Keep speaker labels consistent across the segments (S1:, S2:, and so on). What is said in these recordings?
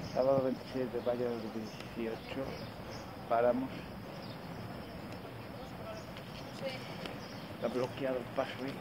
S1: Sábado 26 de mayo del 18 paramos. Está bloqueado el paso ahí.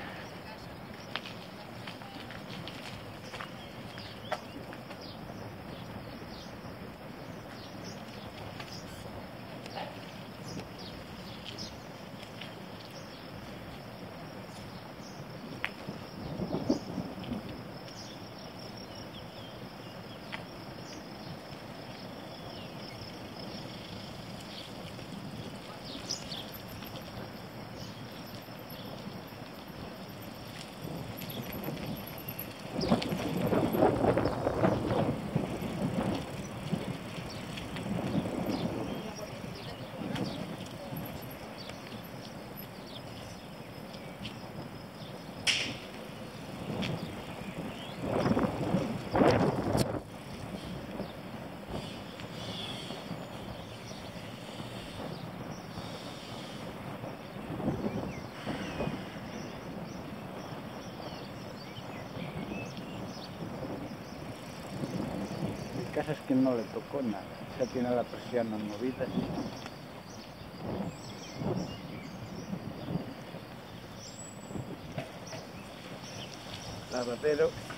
S1: El caso es que no le tocó nada, ya tiene la persiana movida. Lavadero.